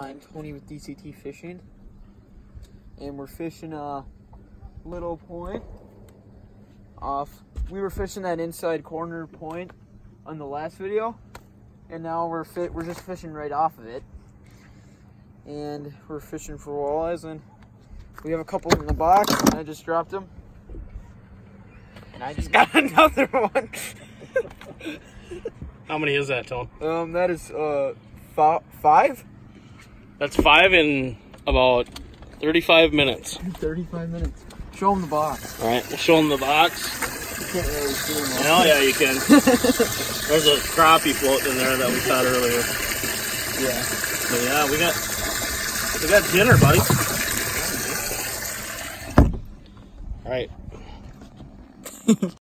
I'm Tony with DCT Fishing, and we're fishing a little point off. We were fishing that inside corner point on the last video, and now we're just fishing right off of it, and we're fishing for walleyes. And we have a couple in the box, and I just dropped them, and I just got another one. How many is that, Tone? That is 5. That's 5 in about 35 minutes. 35 minutes. Show them the box. All right, we'll show them the box. You can't really see them. Oh yeah, you can. There's a crappie floating in there that we caught earlier. Yeah. But yeah, we got dinner, buddy. All right.